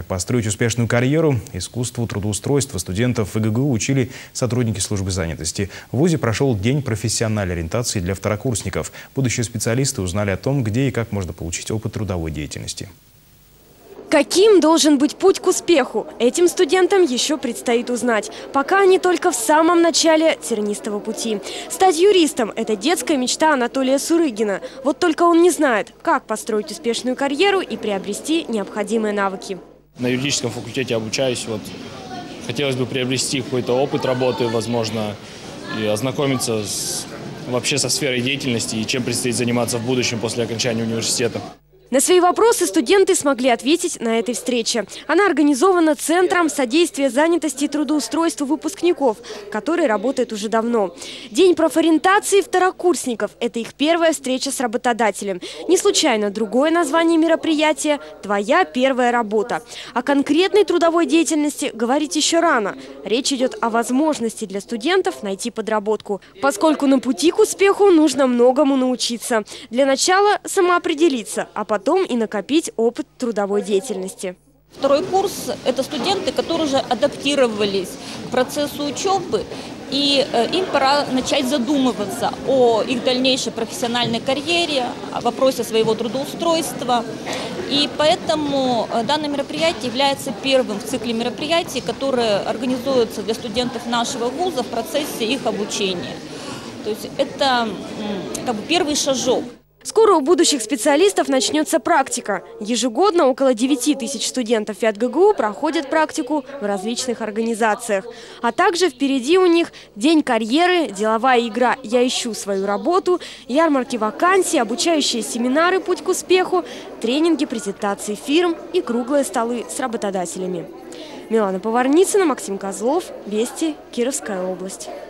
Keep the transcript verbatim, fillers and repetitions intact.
Построить успешную карьеру, искусству трудоустройства студентов ВГГУ учили сотрудники службы занятости. В вузе прошел день профессиональной ориентации для второкурсников. Будущие специалисты узнали о том, где и как можно получить опыт трудовой деятельности. Каким должен быть путь к успеху? Этим студентам еще предстоит узнать. Пока они только в самом начале тернистого пути. Стать юристом – это детская мечта Анатолия Сурыгина. Вот только он не знает, как построить успешную карьеру и приобрести необходимые навыки. На юридическом факультете обучаюсь. Вот. Хотелось бы приобрести какой-то опыт работы, возможно, и ознакомиться с, вообще со сферой деятельности и чем предстоит заниматься в будущем после окончания университета. На свои вопросы студенты смогли ответить на этой встрече. Она организована Центром содействия занятости и трудоустройству выпускников, который работает уже давно. День профориентации второкурсников – это их первая встреча с работодателем. Не случайно другое название мероприятия – «Твоя первая работа». О конкретной трудовой деятельности говорить еще рано. Речь идет о возможности для студентов найти подработку, поскольку на пути к успеху нужно многому научиться. Для начала самоопределиться, а потом потом и накопить опыт трудовой деятельности. Второй курс – это студенты, которые уже адаптировались к процессу учебы, и им пора начать задумываться о их дальнейшей профессиональной карьере, о вопросе своего трудоустройства. И поэтому данное мероприятие является первым в цикле мероприятий, которые организуются для студентов нашего вуза в процессе их обучения. То есть это как бы первый шажок. Скоро у будущих специалистов начнется практика. Ежегодно около девяти тысяч студентов ФИАТ-ГГУ проходят практику в различных организациях. А также впереди у них день карьеры, деловая игра «Я ищу свою работу», ярмарки вакансий, обучающие семинары «Путь к успеху», тренинги, презентации фирм и круглые столы с работодателями. Милана Поварницына, Максим Козлов, Вести, Кировская область.